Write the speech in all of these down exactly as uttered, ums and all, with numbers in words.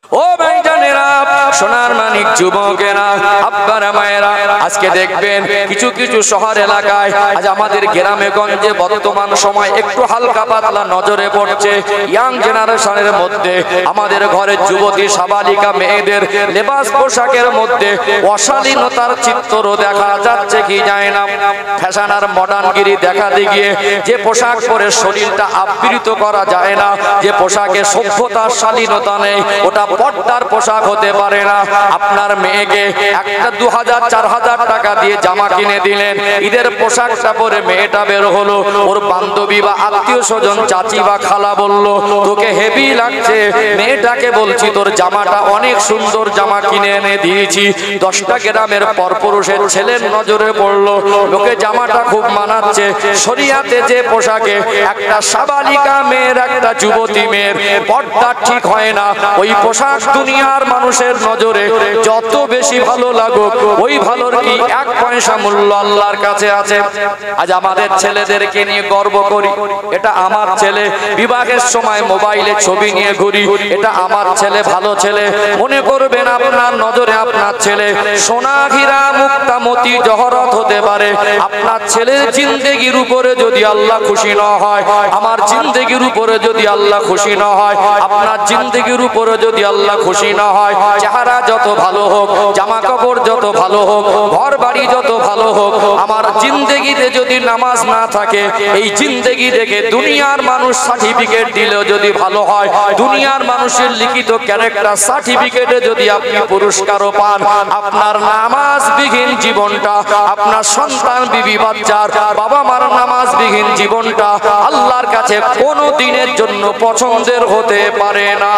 ও ভাইজানেরা, সোনার মানিক যুবকেরা, আব্বারা মায়েরা, আজকে দেখবেন কিছু কিছু শহর এলাকায়, আজ আমাদের গ্রামে গঞ্জে বর্তমান সময় একটু হালকা পাতলা নজরে পড়ছে ইয়াং জেনারেশনের মধ্যে আমাদের ঘরের যুবতী সাবালিকা মেয়েদের লেবাস পোশাকের মধ্যে অশালীনতার চিত্র দেখা যাচ্ছে কি যায় না। ফ্যাশন আর মডার্নগিরি দেখাতে গিয়ে যে পোশাক পরে শরীরটা আবৃত করা যায় না, যে পোশাকে সভ্যতার শালীনতা নেই, ওটা পর্দার পোশাক হতে পারে না। আপনার মেয়েকে একটা দু হাজার চার হাজার টাকা দিয়ে জামা কিনে দিলেন, ঈদের পোশাকটা পরে মেয়েটা বের হলো, ওর বান্ধবী বা আত্মীয় স্বজন চাচি বা খালা বলল তোকে হেভি লাগছে, মেয়েটাকে বলছি তোর জামাটা অনেক সুন্দর জামা কিনে এনে দিয়েছি, দশটা গ্রামের পরপুরুষের ছেলের নজরে পড়লো, লোকে জামাটা খুব মানাচ্ছে। শরিয়াতে যে পোশাকে একটা সাবালিকা মেয়ের, একটা যুবতী মেয়ের পর্দা ঠিক হয় না, ওই পোশাক দুনিয়ার মানুষের নজরে যত বেশি ভালো লাগুক, ওই ভালোর কি এক পয়সা মূল্য আল্লাহর কাছে আছে। আজ আমাদের ছেলেদেরকে নিয়ে গর্ব করি, এটা আমার ছেলে, বিবাহের সময় মোবাইলে ছবি নিয়ে ঘুরি, এটা আমার ছেলে, ভালো ছেলে। মনে করবেন আপনার নজরে আপনার ছেলে সোনা হীরা মুক্তা মতি জহরত হতে পারে, আপনার ছেলের জিন্দেগির উপরে যদি আল্লাহ খুশি না হয়, আমার জিন্দেগির উপরে যদি আল্লাহ খুশি না হয়, আপনার জিন্দেগির উপরে যদি আল্লাহ খুশি না হয়, চেহারা যত ভালো হোক, জামা কাপড় যত ভালো হোক, ঘর বাড়ি যত ভালো হোক, আমার জিন্দেগিতে যদি নামাজ না থাকে, এই জিন্দেগি দেখে দুনিয়ার মানুষ সার্টিফিকেট দিলেও যদি ভালো হয়, দুনিয়ার মানুষের লিখিত ক্যারেক্টার সার্টিফিকেটে যদি আপনি পুরস্কারও পান, আপনার নামাজবিহীন জীবনটা, আপনার সন্তান বিবি বাচ্চার বাবা মার নামাজবিহীন জীবনটা আল্লাহর কাছে কোনো দিনের জন্য পছন্দের হতে পারে না।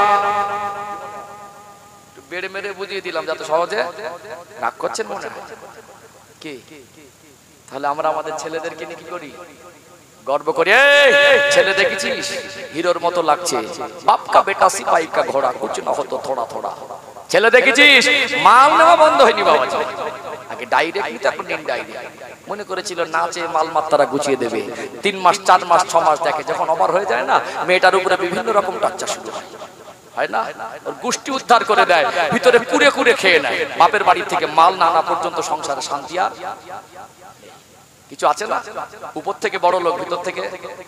বেড়ে মেরে বুঝিয়ে দিলাম যাতে সহজে রাগ করছেন মনে হয় কি? তাহলে আমরা আমাদের ছেলেদেরকে নিয়ে কি করি? গর্ব করি, ছেলে দেখেছিস হিরোর মতো লাগছে, বাপ কা বেটা সিপাহি কা ঘোড়া কুছ না হতো থোড়া থোড়া। ছেলে দেখেছিস, মাল নেওয়া বন্ধ হয়নি বাবা, আগে ডাইরেক্ট নিতে, এখন ইনডাইরেক্ট। মনে করেছিল নাচে মাল মাত্রা গুছিয়ে দেবে, তিন মাস চার মাস ছ মাস দেখে, যখন অমর হয়ে যায় না, মেয়েটার উপরে বিভিন্ন রকম টাচ্চা শুরু হয়, হয় না? ওর গোষ্ঠী উদ্ধার করে দেয়, ভিতরে পুড়ে কুড়ে খেয়ে নেয়, বাপের বাড়ি থেকে মাল না আনা পর্যন্ত সংসারে শান্তি আর কিছু আছে না? উপর থেকে বড় লোক, ভিতর থেকে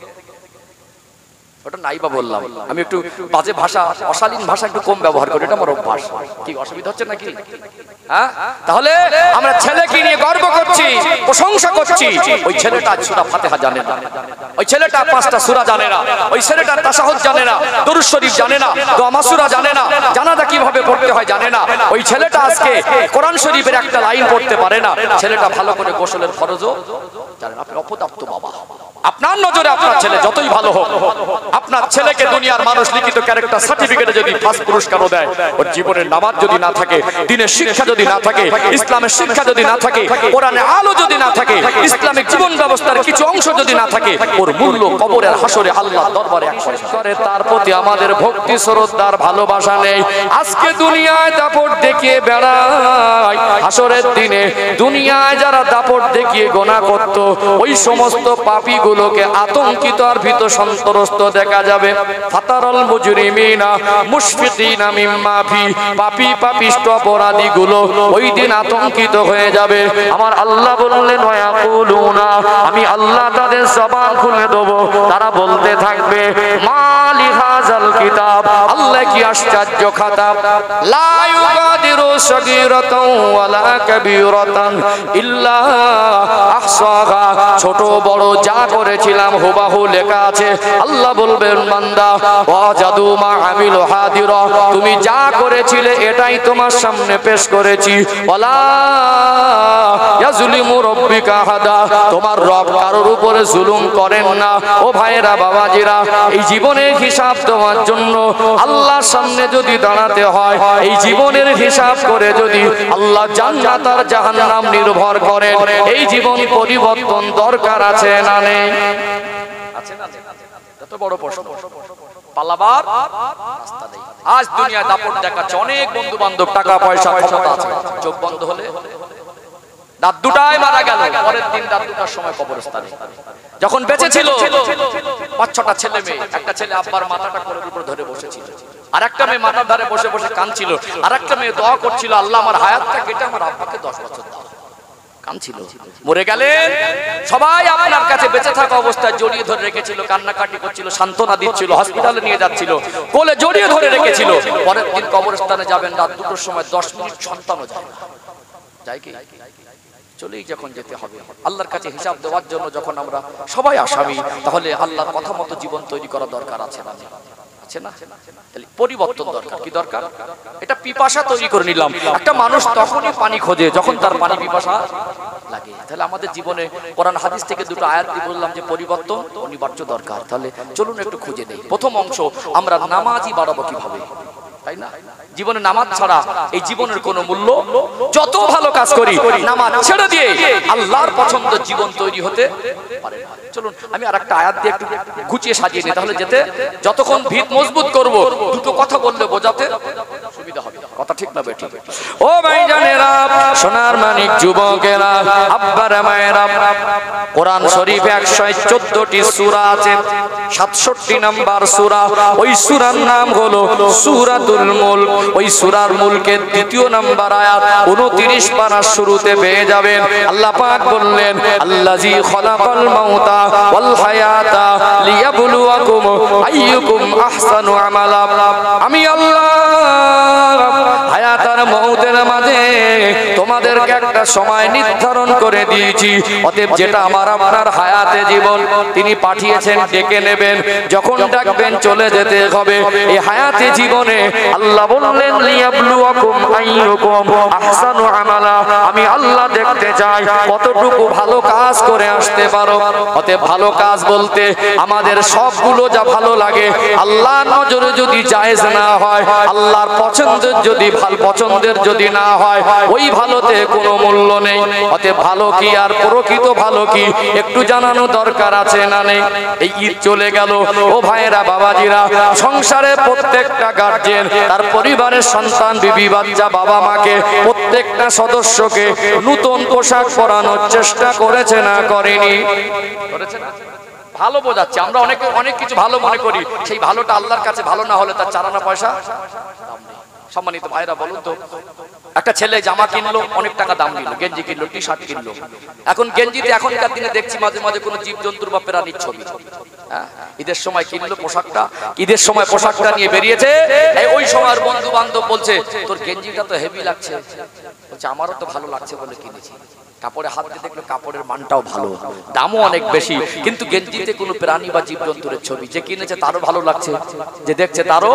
ওটা নাইবা বললাম। আমি একটু বাজে ভাষা, অশালীন ভাষা একটু কম ব্যবহার করি, এটা আমার অভ্যাস। কি অসুবিধা হচ্ছে নাকি? হ্যাঁ, তাহলে আমরা ছেলেকে নিয়ে গর্ব করছি, প্রশংসা করছি। ওই ছেলেটা সূরা ফাতিহা জানে না, ওই ছেলেটা পাঁচটা সূরা জানে না, ওই ছেলেটা তাশাহুদ জানে না, দরুদ শরীফ জানে না, দোয়া মাসুরা জানে না, জানাজা কিভাবে পড়তে হয় জানে না, ওই ছেলেটা আজকে কোরআন শরীফের একটা লাইন পড়তে পারে না, ছেলেটা ভালো করে গোসলের ফরজও জানে না। আপনি অপদার্থ বাবা, আপনার নজরে আপনার ছেলে যতই ভালো হোক, আপনার ছেলেকে দুনিয়ার মানুষ লিখিত ক্যারেক্টার সার্টিফিকেটে যদি ফার্স্ট পুরস্কারও দেয়, ওর জীবনের নামাজ যদি না থাকে, দ্বীনের শিক্ষা যদি না থাকে, ইসলামের শিক্ষা যদি না থাকে, কোরআনের আলো যদি না থাকে, ইসলামিক জীবন ব্যবস্থার কিছু অংশ যদি না থাকে, ওর মূল্য কবরের হাসরে আল্লাহ দরবারে এক করে। তার প্রতি আমাদের ভক্তি শ্রদ্ধার ভালোবাসা নেই। আজকে দুনিয়ায় দাপট দেখিয়ে বেড়ায়, হাসরের দিনে দুনিয়ায় যারা দাপট দেখিয়ে গোনা করত, ওই সমস্ত পাপী গুলোকে আতঙ্কিত আর ভীত সন্ত্রস্ত দেখা যাবে। ফাতারাল মুজরিমিনা মুশফিকিনা মিম্মা ফি, পাপী পাপিষ্ঠ অপরাধী গুলো ওই দিন আতঙ্কিত হয়ে যাবে। আমার আল্লাহ বললেন ওয়ায়াকুলুনা, আমি আল্লাহ তাদের জবান খুলে দেব, তারা বলতে থাকবে মালি হাযাল কিতাব, আল্লাহ কি আশ্চর্য খাতা, লা ইউগাদিরু সগীরাতাও ওয়ালা কাবীরাতান ইল্লা আহসাহা, ছোট বড় যা করেছিলাম হুবাহু লেখা আছে। আল্লাহ বলবেন বান্দা ওয়াজাদু মা আমিলু হাদিরা, তুমি যা করেছিলে এটাই তোমার সামনে পেশ করেছি। ওয়ালা ইয়াজলিমু রাব্বিকা আহাদা, তোমার রব কারোর উপরে জুলুম করেন না। ও ভাইরা বাবাজিরা, এই জীবনের হিসাব দেওয়ার জন্য আল্লাহর সামনে যদি দাঁড়াতে হয়, এই জীবনের হিসাব করে যদি আল্লাহ জান্নাত আর জাহান্নাম নির্ভর করেন, এই জীবন পরিবর্তন দরকার আছে না নেই? আছে না? এত বড় প্রশ্ন, পালাবার রাস্তা নেই। আজ দুনিয়ায় দাপট দেখাচ্ছে, অনেক বন্ধু বান্ধব, টাকা পয়সা, ক্ষমতা আছে, চোখ বন্ধ হলে রাত দুটায় মারা গেল, পরের দিন রাত দুটার সময় কবরস্থানে। যখন বেঁচে ছিল পাঁচ ছটা ছেলে মেয়ে, একটা ছেলে আব্বার মাথাটা কোলের উপর ধরে বসেছিল, আর একটা মেয়ে মাথার ধারে বসে বসে কাঁদছিল, আর একটা মেয়ে দোয়া করছিল, আল্লাহ আমার হায়াতটা কেটে আমার আব্বাকে দশ বছর দাও। কাঁদছিল, মরে গেলেন। সবাই আপনার কাছে বেঁচে থাকা অবস্থায় জড়িয়ে ধরে রেখেছিল, কান্নাকাটি করছিল, সান্ত্বনা দিচ্ছিল, হসপিটালে নিয়ে যাচ্ছিল, কোলে জড়িয়ে ধরে রেখেছিল। পরের দিন কবরস্থানে যাবেন রাত দুটোর সময়, দশ মিনিট সন্তানও যায় না। যায় কি? চলেই যখন যেতে হবে আল্লাহর কাছে হিসাব দেওয়ার জন্য, যখন আমরা সবাই আসামি, তাহলে আল্লাহর কথা মতো জীবন তৈরি করা দরকার আছে না? আছে না? তাহলে পরিবর্তন দরকার। কি দরকার? এটা পিপাসা তৈরি করে নিলাম। একটা মানুষ তখনই পানি খোঁজে যখন তার পানি পিপাসা লাগে। তাহলে আমাদের জীবনে কোরআন হাদিস থেকে দুটো আয়াত দিয়ে বললাম যে পরিবর্তন অনিবার্য দরকার। তাহলে চলুন একটু খুঁজে নেই। প্রথম অংশ, আমরা নামাজই বাড়াবো কিভাবে, তাই না? জীবনে নামাজ ছাড়া এই জীবনের কোনো মূল্য, যত ভালো কাজ করি নামাজ ছেড়ে দিয়ে আল্লাহর পছন্দ জীবন তৈরি হতে পারে না। চলুন আমি আর একটা আয়াত দিয়ে একটু গুছিয়ে সাজিয়ে নিই, তাহলে যেতে যতক্ষণ ভিত মজবুত করব, দুটো কথা বললে বোঝাতে সুবিধা হবে। কথা ঠিক না বেঠিক? ও ভাইজানেরা, সোনার মানিক যুবকেরা, আব্বারা মায়েরা, কোরআন শরীফে একশো চোদ্দটি সূরা আছে, সাতষট্টি নাম্বার সূরা। ওই সূরার নাম হলো সূরাতুল মুলক। ওই সূরার মুলকের দ্বিতীয় নাম্বার আয়াত উনত্রিশ পারার শুরুতে পেয়ে যাবেন। আল্লাহ পাক বললেন, আল্লাযী খালাকাল মাউতা ওয়াল হায়াতা লিয়াবলুয়াকুম আইয়ুকুম আহসানু আমালা। আমি আল্লাহ হায়াত আর মউতের মাঝে তোমাদেরকে একটা সময় নির্ধারণ করে দিয়েছি। অতএব যেটা আমার আপনার হায়াতে জীবন তিনি পাঠিয়েছেন, ডেকে নেবেন, যখন ডাকবেন চলে যেতে হবে। এই হায়াতে জীবনে আল্লাহ বললেন, লিয়াবলুয়াকুম আইয়ুকুম আহসানু আমালা। আমি আল্লাহ দেখতে চাই কতটুকু ভালো কাজ করে আসতে পারো। অতএব ভালো কাজ বলতে আমাদের সবগুলো যা ভালো লাগে, আল্লাহর নজরে যদি জায়েজ না হয়, আল্লাহর পছন্দের যদি ভালো পছন্দের যদি না হয়, ওই ভালোতে কোনো মূল্য নেই। অতএব ভালো কি আর প্রকৃত ভালো কি একটু জানানো দরকার আছে না নেই? এই ঈদ চলে গেল, ও ভাইয়েরা, বাবাজিরা, সংসারে প্রত্যেকটা গার্জিয়ান তার পরিবারের সন্তান, বিবি, বাচ্চা, বাবা মাকে, প্রত্যেকটা সদস্যকে নতুন পোশাক পরানোর চেষ্টা করেছে না করেনি? করেছে না? ভালো বোঝাচ্ছে, আমরা অনেকে অনেক কিছু ভালো মনে করি, সেই ভালোটা আল্লাহর কাছে ভালো না হলে তার চারানা পয়সা দাম নেই। সম্মানিত ভাইরা, বলুন তো, একটা ছেলে জামা কিনলো, অনেক টাকা দাম দিল, গেঞ্জি কিনলো, টি শার্ট কিনলো। এখন গেঞ্জিতে এখনকার দিনে দেখছি মাঝে মাঝে কোনো জীবজন্তুর বা প্রাণীর ছবি। ঈদের সময় কিনলো পোশাকটা, ঈদের সময় পোশাকটা নিয়ে বেরিয়েছে, ওই সময় বন্ধু বান্ধব বলছে, তোর গেঞ্জিটা তো হেভি লাগছে। বলছে, আমারও তো ভালো লাগছে বলে কিনেছি। কাপড়ে হাত দিয়ে দেখলো কাপড়ের মানটাও ভালো, দামও অনেক বেশি, কিন্তু গেঞ্জিতে কোনো প্রাণী বা জীবজন্তুর ছবি। যে কিনেছে তারও ভালো লাগছে, যে দেখছে তারও।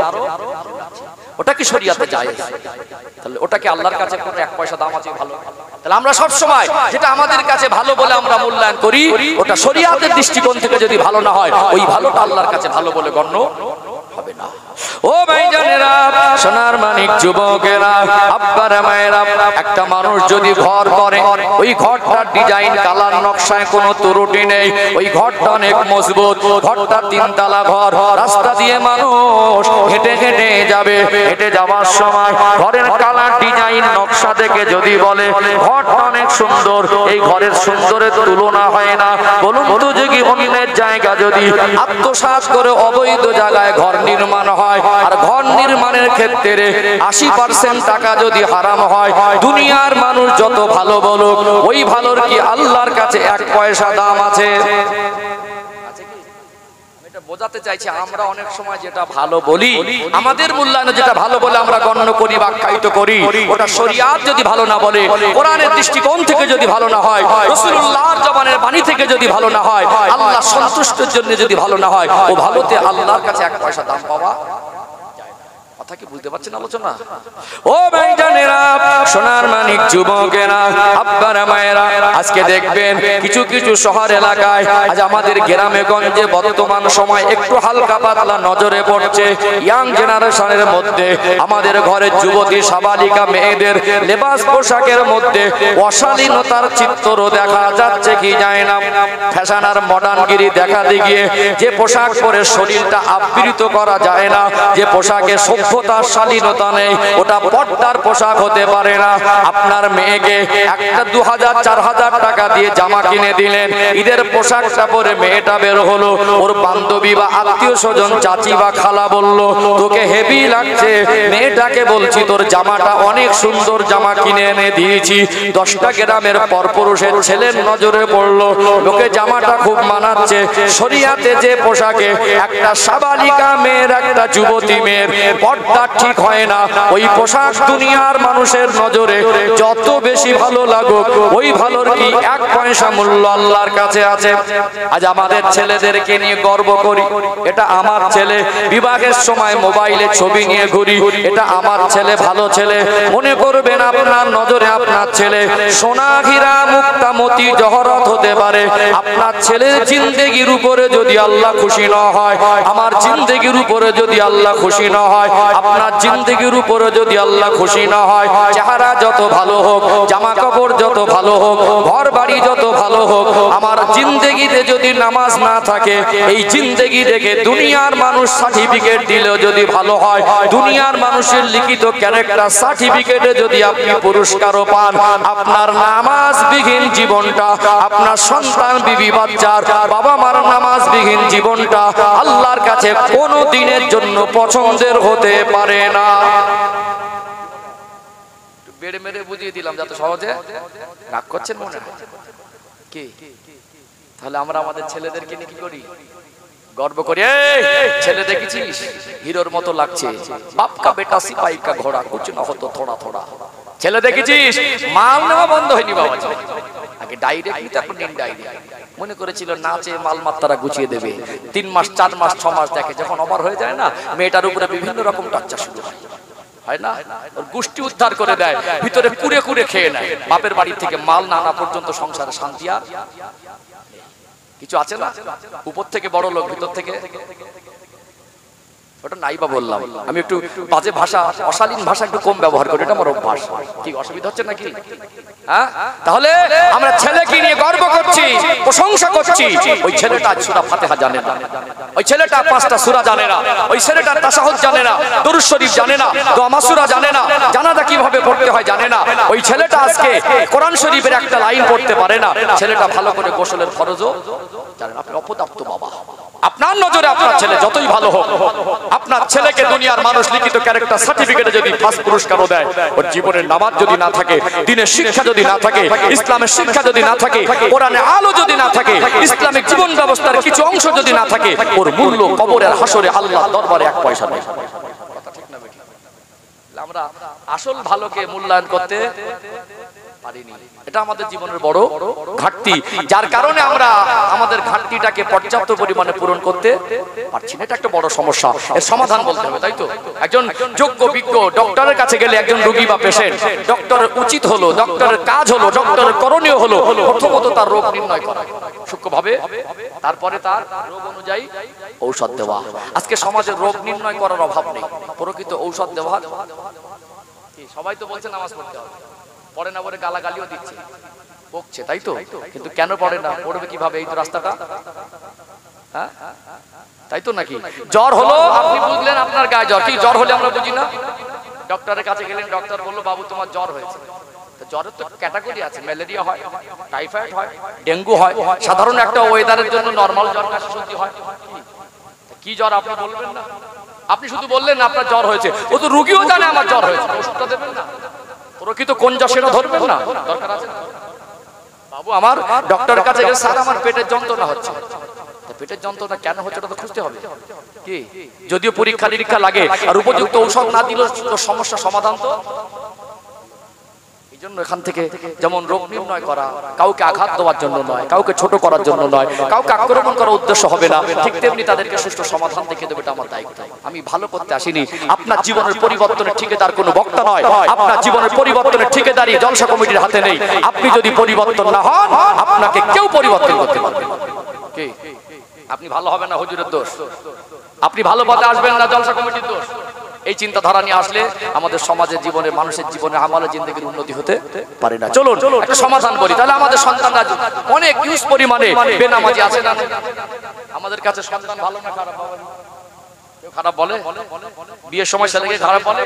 ওটা কি শরিয়াতে জায়েজ? তাহলে ওটা কি আল্লাহর কাছে কোনো এক পয়সা দাম আছে ভালো? তাহলে আমরা সব সময় যেটা আমাদের কাছে ভালো বলে আমরা মূল্যায়ন করি, ওটা শরিয়াতের দৃষ্টিকোণ থেকে যদি ভালো না হয়, ওই ভালোটা আল্লাহর কাছে ভালো বলে গণ্য হবে না। ও ভাইজানেরা, সোনার মানিক যুবকেরা, আব্বারা মায়েরা, একটা মানুষ যদি ঘর করে, ওই ঘরটার ডিজাইন, কালার, নকশায় কোনো ত্রুটি নেই, ওই ঘরটা অনেক মজবুত। ঘরটা তিনতলা ঘর, রাস্তা দিয়ে মানুষ হেঁটে হেঁটে যাবে, হেঁটে যাওয়ার সময় ঘরের কালার, ডিজাইন, নকশা দেখে যদি বলে ঘরটা অনেক সুন্দর, এই ঘরের সুন্দরের তুলনা হয় না। বলুন তো, যদি অন্যের জায়গা যদি আত্মসাৎ করে অবৈধ জায়গায় ঘর নির্মাণ হয়, আর ঘর নির্মাণের ক্ষেত্রে আশি পার্সেন্ট টাকা যদি হারাম হয়, দুনিয়ার মানুষ যত ভালো বলুক, ওই ভালোর কি আল্লাহর কাছে এক পয়সা দাম আছে? বোঝাতে চাইছি, আমরা অনেক সময় যেটা ভালো বলি, আমাদের মূল্যায়নে যেটা ভালো বলে আমরা গণ্য করি বা আখ্যায়িত করি, ওটা শরিয়াত যদি ভালো না বলে, কোরআনের দৃষ্টিকোণ থেকে যদি ভালো না হয়, রাসূলুল্লাহর জবানের বাণী থেকে যদি ভালো না হয়, আল্লাহ সন্তুষ্টের জন্য যদি ভালো না হয়, ও ভালোতে আল্লাহর কাছে এক পয়সা দাম পাওয়া। কথা কি বুঝতে পারছেন আলোচনা? ও ভাইজানেরা, সোনার মানিক যুবকেরা, আব্বারা মায়েরা, আজকে দেখবেন কিছু কিছু শহর এলাকায়, আজ আমাদের গ্রামে গঞ্জে বর্তমান সময় একটু হালকা পাতলা নজরে পড়ছে, ইয়াং জেনারেশনের মধ্যে আমাদের ঘরের যুবতী সাবালিকা মেয়েদের লেবাস পোশাকের মধ্যে অশালীনতার চিত্র দেখা যাচ্ছে কি যায় না। ফ্যাশন আর মডার্নগিরি দেখা দিয়ে যে পোশাক পরে শরীরটা আবৃত করা যায় না, যে পোশাকে সভ্য একতার শালীনতা নেই, ওটা পর্দার পোশাক হতে পারে না। আপনার মেয়েকে একটা দু হাজার চার হাজার টাকা দিয়ে জামা কিনে দিলেন, ঈদের পোশাকটা পরে মেয়েটা বের হলো, ওর বান্ধবী বা আত্মীয় স্বজন চাচি বা খালা বলল তোকে হেভি লাগছে, মেয়েটাকে বলছি তোর জামাটা অনেক সুন্দর জামা কিনে এনে দিয়েছি, দশটা গ্রামের পরপুরুষের ছেলের নজরে পড়লো, লোকে জামাটা খুব মানাচ্ছে। শরিয়াতে যে পোশাকে একটা সাবালিকা মেয়ের, একটা যুবতী মেয়ের পর্দা ঠিক হয় না, ওই পোশাক দুনিয়ার মানুষের নজরে যত বেশি ভালো লাগুক, ওই ভালোর কি এক পয়সা মূল্য আল্লাহর কাছে আছে? আজ আমাদের ছেলেদেরকে নিয়ে গর্ব করি, এটা আমার ছেলে, বিবাহের সময় মোবাইলে ছবি নিয়ে ঘুরি, এটা আমার ছেলে, ভালো ছেলে। মনে করবেন আপনার নজরে আপনার ছেলে সোনা হীরা মুক্তা মতি জহরত হতে পারে, আপনার ছেলের জিন্দেগির উপরে যদি আল্লাহ খুশি না হয়, আমার জিন্দেগির উপরে যদি আল্লাহ খুশি না হয়, আপনার জিন্দেগির উপরে যদি আল্লাহ খুশি না হয়, চেহারা যত ভালো হোক, জামা কাপড় যত ভালো হোক, ঘর বাড়ি যত ভালো হোক, আমার জিন্দেগিতে যদি নামাজ না থাকে, এই জিন্দেগি দেখে দুনিয়ার মানুষ সার্টিফিকেট দিলেও যদি ভালো হয়, দুনিয়ার মানুষের লিখিত ক্যারেক্টার সার্টিফিকেটে যদি আপনি পুরস্কারও পান, আপনার নামাজবিহীন জীবনটা, আপনার সন্তান বিবি বাচ্চার বাবা মার নামাজবিহীন জীবনটা আল্লাহর কাছে কোনো দিনের জন্য পছন্দের হতে পারে না। বেড়ে মেরে বুঝিয়ে দিলাম যাতে সহজে রাগ করছেন মনে হয় কি? তাহলে আমরা আমাদের ছেলেদেরকে নিয়ে কি করি? গর্ব করি, ছেলে দেখেছিস হিরোর মতো লাগছে, বাপ কা বেটা সিপাহি কা ঘোড়া কুছ না হতো থোড়া থোড়া। ছেলে দেখেছিস, মাল নেওয়া বন্ধ হয়নি বাবা, আগে ডাইরেক্ট নিতে, এখন ইনডাইরেক্ট। মনে করেছিল নাচে মাল মাত্রা গুছিয়ে দেবে, তিন মাস চার মাস ছ মাস দেখে, যখন ওভার হয়ে যায় না, মেয়েটার উপরে বিভিন্ন রকম টাচ্চা শুরু হয়, হয় না? ওর গোষ্ঠী উদ্ধার করে দেয়, ভিতরে কুড়ে কুড়ে খেয়ে নেয়, বাপের বাড়ি থেকে মাল না আনা পর্যন্ত সংসারে শান্তি আর কিছু আছে না? উপর থেকে বড় লোক, ভিতর থেকে ওটা নাই বা বললাম। আমি একটু বাজে ভাষা, অশালীন ভাষা একটু কম ব্যবহার করি, এটা আমার অভ্যাস। কি অসুবিধা হচ্ছে নাকি? হ্যাঁ, তাহলে আমরা ছেলেকে নিয়ে গর্ব করছি, প্রশংসা করছি। ওই ছেলেটা সূরা ফাতিহা জানে না, ওই ছেলেটা পাঁচটা সূরা জানে না, ওই ছেলেটা তাশাহুদ জানে না, দরুদ শরীফ জানে না, দোয়া মাসুরা জানে না, জানাজা কিভাবে পড়তে হয় জানে না, ওই ছেলেটা আজকে কোরআন শরীফের একটা লাইন পড়তে পারে না, ছেলেটা ভালো করে গোসলের ফরজও জানে না। আপনি অপদার্থ বাবা, আপনার নজরে আপনার ছেলে যতই ভালো হোক, আপনার ছেলেকে দুনিয়ার মানুষ লিখিত ক্যারেক্টার সার্টিফিকেটে যদি ফার্স্ট পুরস্কারও দেয়, ওর জীবনের নামাজ যদি না থাকে, দ্বীনের শিক্ষা যদি না থাকে, ইসলামের শিক্ষা যদি না থাকে, কোরআনের আলো যদি না থাকে, ইসলামিক জীবন ব্যবস্থার কিছু অংশ যদি না থাকে, ওর মূল্য কবরের হাসরে আল্লাহর দরবারে এক পয়সা নেই। কথা ঠিক না বেঠিক? আমরা আসল ভালোকে মূল্যায়ন করতে পারিনি, এটা আমাদের জীবনের বড় ঘাটতি, যার কারণে আমরা আমাদের ঘাটতিটাকে পর্যাপ্ত পরিমাণে পূরণ করতে পারছি না। এটা একটা বড় সমস্যা, এর সমাধান বলতে হবে, তাই তো? একজন যোগ্য বিজ্ঞ ডক্টরের কাছে গেলে একজন রোগী বা পেশেন্ট, ডক্টরের উচিত হলো, ডক্টরের কাজ হলো, ডক্টরের করণীয় হলো প্রথমত তার রোগ নির্ণয় করা সূক্ষ্মভাবে, তারপরে তার রোগ অনুযায়ী ঔষধ দেওয়া। আজকে সমাজে রোগ নির্ণয় করার অভাব নেই, প্রকৃত ঔষধ দেওয়া। সবাই তো বলছে নামাজ পড়তে হবে, পড়ে না বলে গালাগালিও দিচ্ছে, বকছে, তাই তো? কিন্তু কেন পড়ে না, পড়বে কিভাবে? এই তো রাস্তাটা, হ্যাঁ তাই তো নাকি? জ্বর হলো, আপনি বুঝলেন আপনার গায়ে জ্বর, কি জ্বর হলে আমরা বুঝি না? ডক্টরের কাছে গেলেন, ডক্টর বললো বাবু তোমার জ্বর হয়েছে। জ্বরের তো ক্যাটাগরি আছে, ম্যালেরিয়া হয়, টাইফয়েড হয়, ডেঙ্গু হয়, সাধারণ একটা ওয়েদারের জন্য নরমাল জ্বর কাশি সর্দি হয়। কি জ্বর আপনি বলবেন না? আপনি শুধু বললেন আপনার জ্বর হয়েছে, ও তো রোগীও জানে আমার জ্বর হয়েছে, ওষুধটা দেবেন না? প্রকৃত কোন জ্বর সেটা ধরবেন না? দরকার আছে বাবু আমার ডক্টরের কাছে গেলে স্যার আমার পেটের যন্ত্রণা হচ্ছে, পেটের যন্ত্রণা কেন হচ্ছে ওটা তো খুঁজতে হবে। কি যদিও পরীক্ষা নিরীক্ষা লাগে, আর উপযুক্ত ঔষধ না দিলে সমস্যা সমাধান তো। এই জন্য এখান থেকে যেমন রোগ নির্ণয় করা, কাউকে আঘাত দেওয়ার জন্য নয়, কাউকে ছোট করার জন্য নয়, কাউকে আক্রমণ করার উদ্দেশ্য হবে না, ঠিক তেমনি তাদেরকে সুষ্ঠু সমাধান দেখে দেবে, এটা আমার দায়িত্ব। আমি ভালো করতে আসিনি। আপনার জীবনের পরিবর্তনের ঠিকাদার কোনো বক্তা নয়, আপনার জীবনের পরিবর্তনের ঠিকাদারি জলসা কমিটির হাতে নেই। আপনি যদি পরিবর্তন না হন, আপনাকে কেউ পরিবর্তন করতে পারবে না। কি আপনি ভালো হবে না হুজুরের দোষ, আপনি ভালো পথে আসবেন না জলসা কমিটির দোষ। এই চিন্তাধারা নিয়ে আসলে আমাদের সমাজের জীবনে, মানুষের জীবনে, আমাদের জিন্দেগির উন্নতি হতে পারে না। চলুন একটা সমাধান করি, তাহলে আমাদের সন্তানরা অনেক ইউজ পরিমাণে বেনামাজি আছে না? আমাদের কাছে সন্তান ভালো না খারাপ? খারাপ বলে? বিয়ের সময় ছেলেকে খারাপ বলে?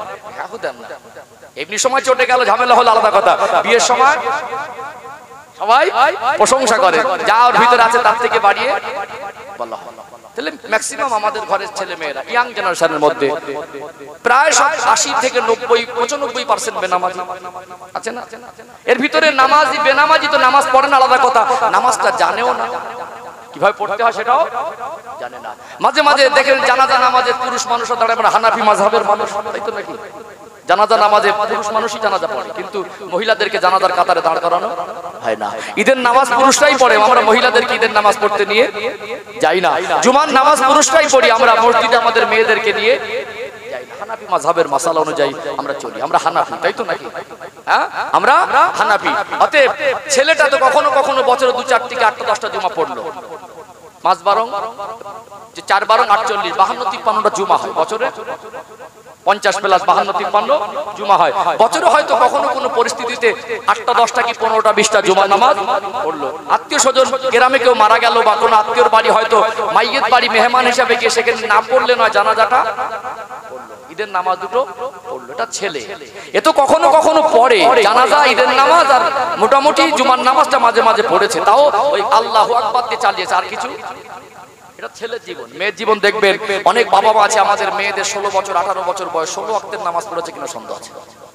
এমনি সময় চটে গেল ঝামেলা হলো আলাদা কথা, বিয়ের সময় সবাই প্রশংসা করে, যা ওর ভিতরে আছে তার থেকে বাড়িয়ে বলা হয়। তাহলে ম্যাক্সিমাম আমাদের ঘরের ছেলে মেয়েরা ইয়াং জেনারেশনের মধ্যে প্রায় সব আশি থেকে নব্বই পঁচানব্বই পার্সেন্ট বেনামাজি আছে না? এর ভিতরে নামাজি বেনামাজি তো নামাজ পড়ে না আলাদা কথা, নামাজটা জানেও না, কিভাবে পড়তে হয় সেটাও জানে না। মাঝে মাঝে দেখেন জানাজা নামাজে পুরুষ মানুষ দাঁড়ায়, আমরা হানাফি মাযহাবের মানুষ, তাই তো নাকি? জানাজা নামাজে পুরুষ মানুষই জানাজা পড়ে, কিন্তু মহিলাদেরকে জানাজার কাতারে দাঁড় করানো হয় না। ঈদের নামাজ পুরুষরাই পড়ে, আমরা মহিলাদেরকে ঈদের নামাজ পড়তে নিয়ে যাই না। জুমার নামাজ পুরুষরাই পড়ি, আমরা মসজিদে আমাদের মেয়েদেরকে নিয়ে যাই না। হানাফি মাযহাবের মাসালা অনুযায়ী আমরা চলি, আমরা হানাফি, তাই তো নাকি? হ্যাঁ, আমরা হানাফি। অতএব ছেলেটা তো কখনো কখনো বছরে দু চার থেকে আটটা দশটা জুমা পড়লো, পাঁচ বারং যে চার বারং আটচল্লিশ, বাহান্ন তিপ্পান্নটা জুমা হয় বছরে, পঞ্চাশ প্লাস বাহান্ন তিপ্পান্ন জুমা হয় বছরে। হয়তো কখনো কোনো পরিস্থিতিতে আটটা দশটা কি পনেরোটা বিশটা জুমা নামাজ পড়লো। আত্মীয় স্বজন গ্রামে কেউ মারা গেল বা কোনো আত্মীয়র বাড়ি হয়তো মাইয়ের বাড়ি মেহমান হিসাবে গিয়ে সেখানে না পড়লে নয়, জানাজাটা ঈদের নামাজ দুটো পড়লো, এটা ছেলে। এ তো কখনো কখনো পড়ে জানাজা, ঈদের নামাজ আর মোটামুটি জুমার নামাজটা মাঝে মাঝে পড়েছে, তাও ওই আল্লাহু আকবার দিয়ে চালিয়েছে, আর কিছু। এটা ছেলের জীবন। মেয়ের জীবন দেখবেন অনেক বাবা মা আছে আমাদের মেয়েদের ষোলো বছর আঠারো বছর বয়স, ষোলো ওয়াক্তের নামাজ পড়েছে কিনা সন্দেহ আছে।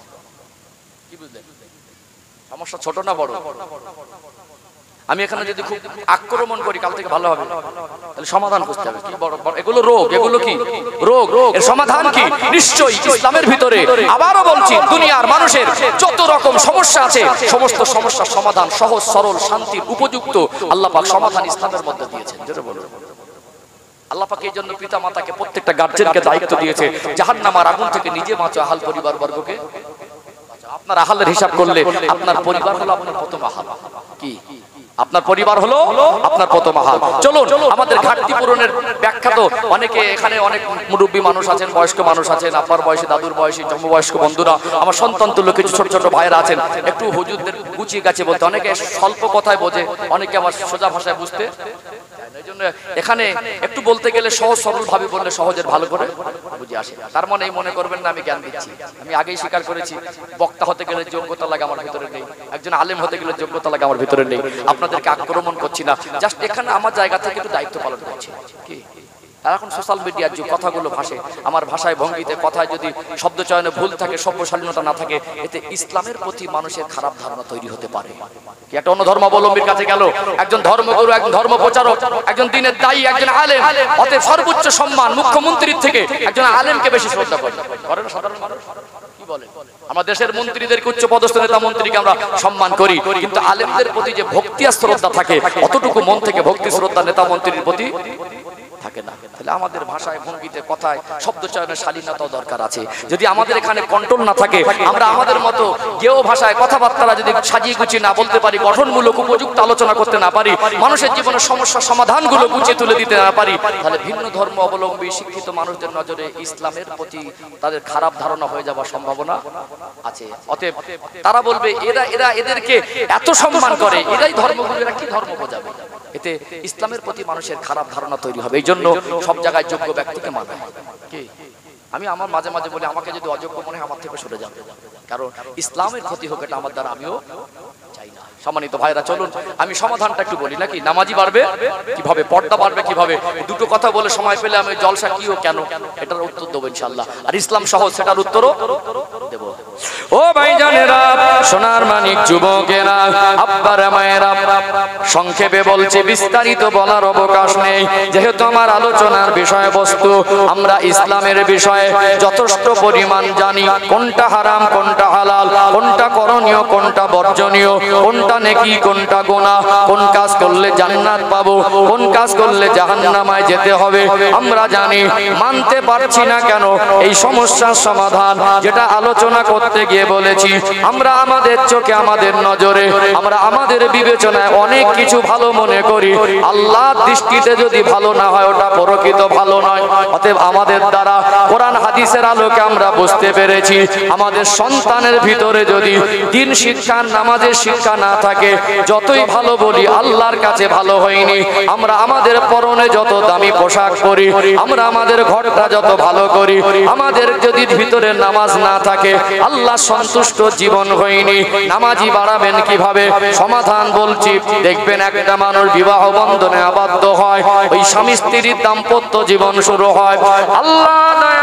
কি বুঝলেন? সমস্যা ছোট না বড়? আমি এখানে যদি খুব আক্রমণ করি কাল থেকে ভালো হবে, তাহলে সমাধান খুঁজতে হবে। কি বড় এগুলো রোগ, এগুলো কি রোগ, এর সমাধান কি? নিশ্চয়ই ইসলামের ভিতরে। আবারও বলছি, দুনিয়ার মানুষের যত রকম সমস্যা আছে সমস্ত সমস্যার সমাধান সহজ সরল শান্তির উপযুক্ত আল্লাহ পাক সমাধান ইসলামের মধ্যে দিয়েছেন। যেটা বলুন, আল্লাহ পাক এই জন্য পিতা মাতাকে প্রত্যেকটা গার্জেনকে দায়িত্ব দিয়েছে জাহান্নামের আগুন থেকে নিজে বাঁচো, আহাল পরিবার বর্গকে। আপনার আহালের হিসাব করলে আপনার পরিবার হলো আপনার প্রথম আহাল। কি আপনার পরিবার হলো আপনার প্রথম আহাল। চলুন আমাদের ঘাটতি পূরণের ব্যাখ্যা তো অনেকে এখানে, অনেক মুরব্বী মানুষ আছেন, বয়স্ক মানুষ আছেন, আপনার বয়সী দাদুর বয়সী জন্মবয়স্ক বন্ধুরা, আমার সন্তান তুল্য কিছু ছোট ছোট ভাইয়েরা আছেন, একটু হুজুরদের গুছিয়ে গাছে বলতে, অনেকে স্বল্প কথায় বোঝে, অনেকে আবার সোজা ভাষায় বুঝতে। এই জন্য এখানে একটু বলতে গেলে সহজ সরল ভাবে বললে সহজের ভালো করে বুঝে আসে। তার মানে এই মনে করবেন না আমি জ্ঞান দিচ্ছি। আমি আগেই স্বীকার করেছি, বক্তা হতে গেলে যোগ্যতা লাগে আমার ভিতরে নেই, একজন আলেম হতে গেলে যোগ্যতা লাগে আমার ভিতরে নেই। আপনাদেরকে আক্রমণ করছি না, জাস্ট এখানে আমার জায়গা থেকে একটু দায়িত্ব পালন করছি। কি আর এখন সোশ্যাল মিডিয়ার যে কথাগুলো ভাসে, আমার ভাষায় ভঙ্গিতে কথায় যদি শব্দ চয়নে ভুল থাকে, সভ্য শালীনতা না থাকে, এতে ইসলামের প্রতি মানুষের খারাপ ধারণা তৈরি হতে পারে। কি একটা অন্য ধর্মাবলম্বীর কাছে গেল, একজন ধর্মগুরু, একজন ধর্ম প্রচারক, একজন দ্বীনের দায়ী, একজন আলেম, অতএব সর্বোচ্চ সম্মান মুখ্যমন্ত্রীর থেকে একজন আলেমকে বেশি শ্রদ্ধা করে করে না সাধারণ মানুষ? কি বলে? আমরা দেশের মন্ত্রীদেরকে, উচ্চ পদস্থ নেতা মন্ত্রীকে আমরা সম্মান করি, কিন্তু আলেমদের প্রতি যে ভক্তি আর শ্রদ্ধা থাকে অতটুকু মন থেকে ভক্তি শ্রদ্ধা নেতা মন্ত্রীর প্রতি থাকে না। তাহলে আমাদের ভাষায় ভঙ্গিতে কথায় শব্দ চয়নের শালীনতাও দরকার আছে। যদি আমাদের এখানে কন্ট্রোল না থাকে, আমরা আমাদের মতো গেও ভাষায় কথাবার্তা যদি সাজিয়ে গুছিয়ে না বলতে পারি, গঠনমূলক উপযুক্ত আলোচনা করতে না পারি, মানুষের জীবনের সমস্যার সমাধানগুলো গুছিয়ে তুলে দিতে না পারি, তাহলে ভিন্ন ধর্ম অবলম্বী শিক্ষিত মানুষদের নজরে ইসলামের প্রতি তাদের খারাপ ধারণা হয়ে যাওয়ার সম্ভাবনা আছে। অতএব তারা বলবে এরা এরা এদেরকে এত সম্মান করে, এরাই ধর্মগুরু, এরা কি ধর্ম বোঝাবে? এতে ইসলামের প্রতি মানুষের খারাপ ধারণা তৈরি হবে। এই জন্য সব জায়গায় যোগ্য ব্যক্তিকে মানে। কি আমি আমার মাঝে মাঝে বলি, আমাকে যদি অযোগ্য মনে হয় আমার থেকে সরে যাবে, কারণ ইসলামের ক্ষতি হোক এটা আমার দ্বারা আমিও চাই না। সম্মানিত ভাইরা, চলুন আমি সমাধানটা একটু বলি নাকি। নামাজি বাড়বে কিভাবে, পর্দা বাড়বে কিভাবে, দুটো কথা বলে সময় পেলে আমি জলসা কি ও কেন এটার উত্তর দেবো ইনশাআল্লাহ। আর ইসলাম সহজ, সেটার উত্তরও দেব। ও ভাইজানেরা, সোনার মানিক যুবকেরা, আব্বারা মায়েরা, সংক্ষেপে বলছি, বিস্তারিত বলার অবকাশ নেই, যেহেতু আমার আলোচনার বিষয়বস্তু আমরা ইসলামের বিষয়ে যথেষ্ট পরিমাণ জানি। কোনটা হারাম, কোনটা হালাল, কোনটা করণীয়, কোনটা বর্জনীয়, কোনটা নেকি, কোনটা গুনাহ, কোন কাজ করলে জান্নাত পাবো, কোন কাজ করলে জাহান্নামায় যেতে হবে আমরা জানি। মানতে পারছি না কেন এই সমস্যার সমাধান যেটা আলোচনা করতে গিয়ে বলেছি, আমরা আমাদের চোখে আমাদের নজরে আমরা আমাদের বিবেচনায় অনেক কিছু ভালো মনে করি, আল্লাহর দৃষ্টিতে যদি ভালো না হয় ওটা প্রকৃত ভালো নয়। অতএব আমাদের দ্বারা কোরআন হাদিসের আলোকে আমরা বুঝতে পেরেছি আমাদের সন্তানের ভিতরে যদি দিন শিক্ষা নামাজের শিক্ষা না থাকে, যতই ভালো বলি আল্লাহর কাছে ভালো হয়নি। আমরা আমাদের পরনে যত দামি পোশাক পরি, আমরা আমাদের ঘরটা যত ভালো করি, আমাদের যদি ভিতরে নামাজ না থাকে আল্লাহ সন্তুষ্ট জীবন হয়নি। নামাজি বাড়াবেন কিভাবে? সমাধান বলছি। দেখবেন একটা মানুষ বিবাহ বন্ধনে আবদ্ধ হয়, ওই স্বামী স্ত্রীর দাম্পত্য জীবন শুরু হয়। আল্লাহ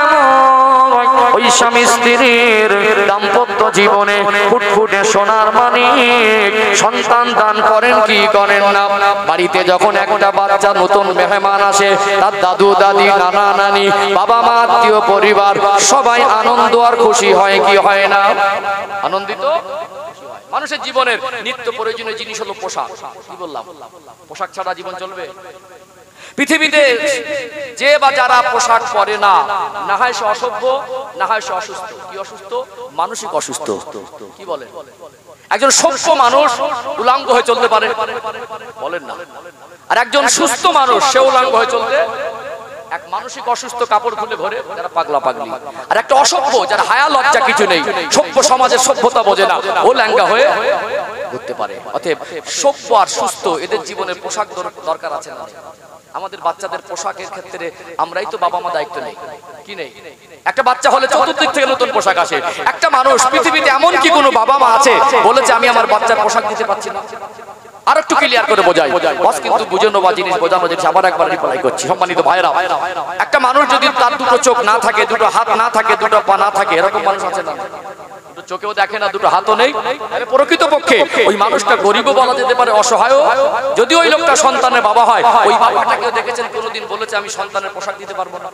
ওই স্বামী স্ত্রীর দাম্পত্য জীবনে ফুটফুটে সোনার মানিক সন্তান দান করেন কি করেন না? বাড়িতে যখন একটা বাচ্চা নতুন মেহমান আসে, তার দাদু দাদি নানা নানি বাবা মা আত্মীয় পরিবার সবাই আনন্দ আর খুশি হয় কি হয় না? আনন্দিত। মানুষের জীবনের নিত্য প্রয়োজনীয় জিনিস হলো পোশাক। কি বললাম? পোশাক ছাড়া জীবন চলবে? পৃথিবীতে যে বা যারা পোশাক পরে না, না হয় সে অসভ্য, না হয় সে অসুস্থ। কি অসুস্থ? মানসিক অসুস্থ। কি বলে? একজন সভ্য মানুষ উলাঙ্গ হয়ে চলতে পারে, বলেন না? আর একজন সুস্থ মানুষ সে উলাঙ্গ হয়ে চলতে, এক মানসিক অসুস্থ কাপড় খুলে ঘরে যারা পাগলা পাগলি, আর একটা অসভ্য যার হায়া লজ্জা কিছু নেই, সভ্য সমাজের সভ্যতা বোঝে না, ও ল্যাঙ্গা হয়ে ঘুরতে পারে। অতএব সভ্য আর সুস্থ এদের জীবনে পোশাক দরকার আছে না? আমাদের বাচ্চাদের পোশাকের ক্ষেত্রে আমরাই তো বাবা মা দায়িত্ব নেই কি নেই? একটা বাচ্চা হলে চতুর্দিক থেকে নতুন পোশাক আসে। একটা মানুষ পৃথিবীতে এমন কি কোনো বাবা মা আছে বলেছে আমি আমার বাচ্চার পোশাক দিতে পারছি না? আর একটু ক্লিয়ার করে বোঝাই, বস কিন্তু বুঝে নেওয়া জিনিস, বোঝানো জিনিস আবার একবার রিপ্লাই করছি। সম্মানিত ভাইরা, একটা মানুষ যদি তার দুটো চোখ না থাকে, দুটো হাত না থাকে, দুটো পা না থাকে, এরকম মানুষ আছে না? চোখেও দেখে না, দুটো হাতও নেই, প্রকৃত পক্ষে ওই মানুষটা গরিবও বলা যেতে পারে, অসহায়। যদি ওই লোকটা সন্তানের বাবা হয়, ওই বাবাটাকেও দেখেছেন কোনোদিন বলেছে আমি সন্তানের পোশাক দিতে পারবো না?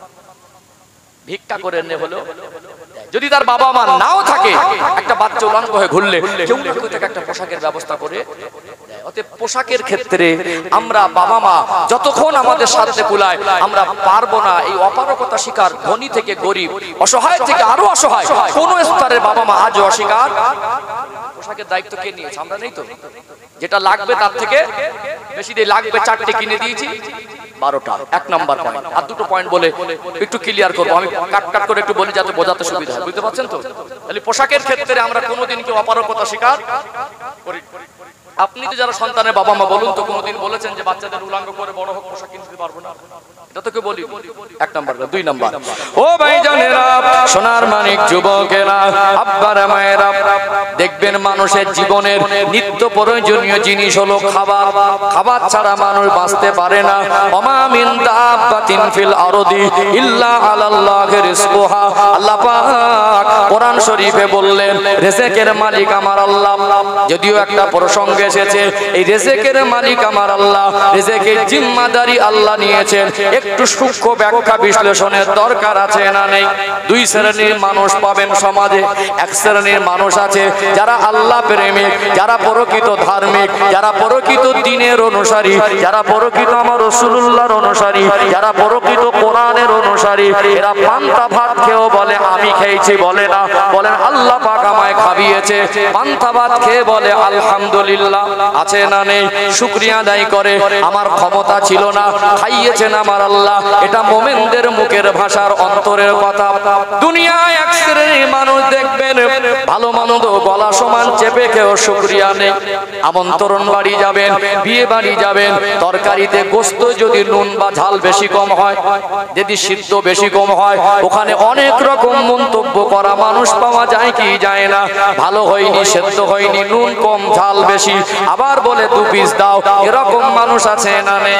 ভিক্ষা করে এনে হলো। যদি তার বাবা মা নাও থাকে, একটা বাচ্চা উলাঙ্গ হয়ে ঘুরলে কেউ না কেউ তাকে একটা পোশাকের ব্যবস্থা করে। অতএব পোশাকের ক্ষেত্রে আমরা বাবা মা যতক্ষণ আমাদের সাথে কুলায় আমরা পারবো না এই অপারগতা শিকার। ধনী থেকে গরিব, অসহায় থেকে আরো অসহায়, কোন স্তরের বাবা মা আজ অস্বীকার। পোশাকের দায়িত্ব কে নিয়েছে? আমরা নেই তো? যেটা লাগবে তার থেকে বেশি দিয়ে লাগবে, চারটে কিনে দিয়েছি, বারোটা। এক নাম্বার পয়েন্ট। আর দুটো পয়েন্ট বলে একটু ক্লিয়ার করবো, আমি কাট কাট করে একটু বলি যাতে বোঝাতে সুবিধা হয়। বুঝতে পারছেন তো? তাহলে পোশাকের ক্ষেত্রে আমরা কোনোদিন কেউ অপারগতা স্বীকার করি? আপনি তো যারা সন্তানের বাবা মা বলুন তো কোনোদিন বলেছেন যে বাচ্চাদের উলাঙ্গ করে বড় হোক পোশাক কিনতে পারবো না? এটা তোকে বলি। এক নাম্বার। দুই নাম্বার, ও ভাইজানেরা, সোনার মানিক যুবকেরা, আব্বারা মায়েরা, দেখবেন মানুষের জীবনের নিত্য প্রয়োজনীয় জিনিস হলো খাবার। খাবার ছাড়া মানুষ বাঁচতে পারে না। ওমা মিন দাব্বাতিন ফিল আরদি ইল্লা আলাল্লাহি রিজকুহা। আল্লাহ পাক কোরআন শরীফে বললেন রিজকের মালিক আমার আল্লাহ। যদিও একটা প্রসঙ্গ এসেছে এই রিজকের মালিক আমার আল্লাহ, রিজকের জিম্মাদারি আল্লাহ নিয়েছেন। একটু সূক্ষ্ম ব্যাখ্যা বিশ্লেষণের দরকার আছে না নেই? দুই শ্রেণীর মানুষ পাবেন সমাজে। এক শ্রেণীর মানুষ আছে যারা আল্লাহ প্রেমিক, যারা প্রকৃত ধার্মিক, যারা প্রকৃত দ্বীনের অনুসারী, যারা প্রকৃত আমার রাসূলুল্লাহর অনুসারী, যারা প্রকৃত কোরআনের অনুসারী। এরা পান্তা ভাত খেয়েও বলে আমি খেয়েছি, বলে না, বলেন আল্লাহ পাক আমায় খাইয়েছে। পান্তা ভাত খেয়ে বলে আলহামদুলিল্লাহ। আছে না নেই? শুকরিয়া আদায় করে আমার ক্ষমতা ছিল না, খাইয়েছেন আমার আল্লাহ। এটা মুমিনদের মুখের ভাষার অন্তরের কথা। দুনিয়ায় এক শ্রেণীর মানুষ দেখবেন ভালো মন্দ গলা সমান চেপে খেয়েও শুকরিয়া নেই। আমন্ত্রণ বাড়ি যাবেন, বিয়ে বাড়ি যাবেন, তরকারিতে গোস্ত যদি নুন বা ঝাল বেশি কম হয়, যদি সিদ্ধ বেশি কম হয়, ওখানে অনেক রকম মন্তব্য করা মানুষ পাওয়া যায় কি যায় না? ভালো হয়নি, সেদ্ধ হয়নি, নুন কম ঝাল বেশি, আবার বলে দু পিস দাও। এরকম মানুষ আছে না নেই?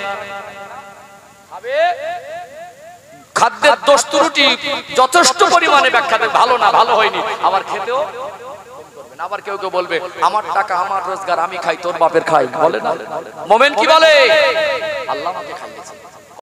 খাদ্যের দোষ ত্রুটি যথেষ্ট পরিমাণে ব্যাখ্যা দেবে, ভালো না ভালো হয়নি, আবার খেতেও। আবার কেউ কেউ বলবে আমার টাকা আমার রোজগার আমি খাই, তোর বাপের খাই, বলে না? মোমেন কি বলে? আল্লাহ আমাকে খাইয়েছে।